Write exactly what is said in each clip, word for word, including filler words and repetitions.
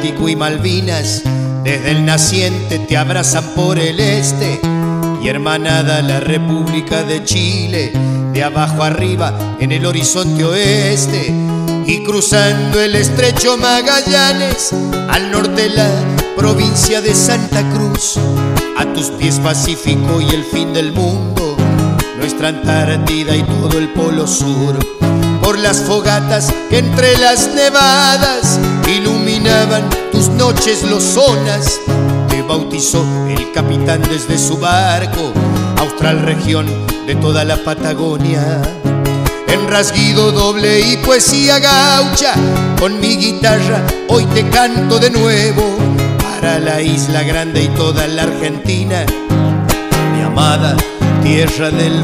Atlántico y Malvinas, desde el naciente te abrazan por el este, y hermanada la República de Chile, de abajo arriba en el horizonte oeste, y cruzando el estrecho Magallanes, al norte la provincia de Santa Cruz, a tus pies Pacífico y el fin del mundo, nuestra Antártida y todo el Polo Sur. Por las fogatas que entre las nevadas iluminaban tus noches lozonas, te bautizó el capitán desde su barco, austral región de toda la Patagonia. En rasguido doble y poesía gaucha, con mi guitarra hoy te canto de nuevo, para la Isla Grande y toda la Argentina, mi amada Tierra del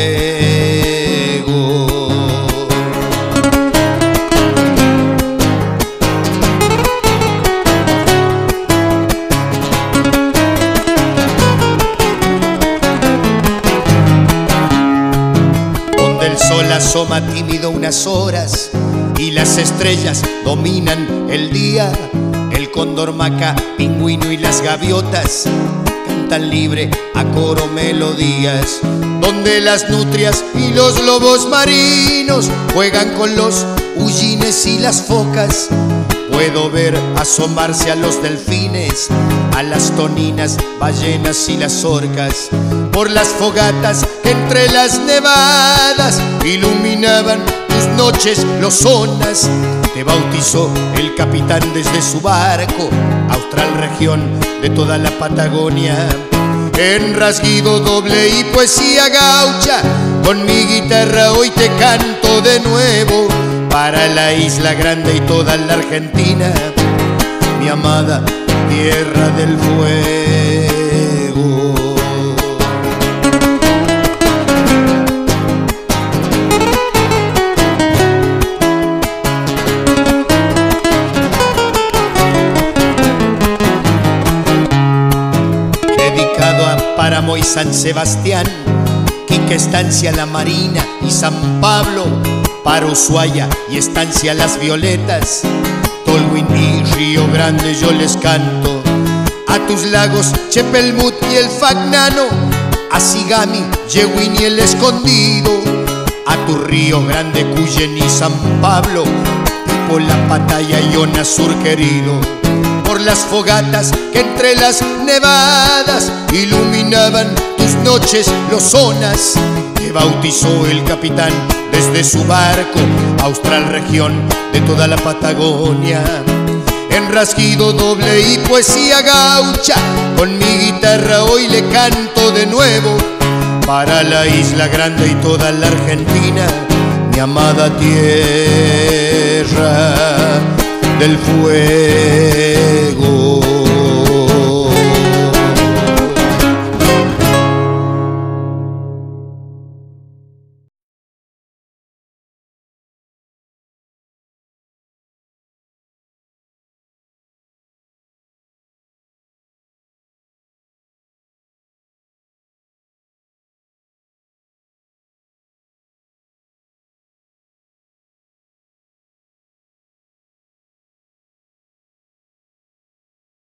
Fuego. El sol asoma tímido unas horas y las estrellas dominan el día. El cóndor maca, pingüino y las gaviotas cantan libre a coro melodías, donde las nutrias y los lobos marinos juegan con los hullines y las focas. Puedo ver asomarse a los delfines, a las toninas, ballenas y las orcas, por las fogatas que entre las nevadas iluminaban tus noches lozonas. Te bautizó el capitán desde su barco, austral región de toda la Patagonia. En rasguido doble y poesía gaucha, con mi guitarra hoy te canto de nuevo, para la Isla Grande y toda la Argentina, mi amada Tierra del Fuego. Dedicado a Páramo y San Sebastián, Quique, Estancia La Marina y San Pablo, para Ushuaia y Estancia Las Violetas, Tolwyn y Río Grande yo les canto, a tus lagos Chepelmut y el Fagnano, a Sigami, Yewin y el Escondido, a tu Río Grande, Cuyen y San Pablo, por la Pataya y Onasur querido. Por las fogatas que entre las nevadas iluminaban tus noches lozonas, te bautizó el capitán desde su barco, austral región de toda la Patagonia. En rasguido doble y poesía gaucha, con mi guitarra hoy le canto de nuevo, para la Isla Grande y toda la Argentina, mi amada Tierra del Fuego.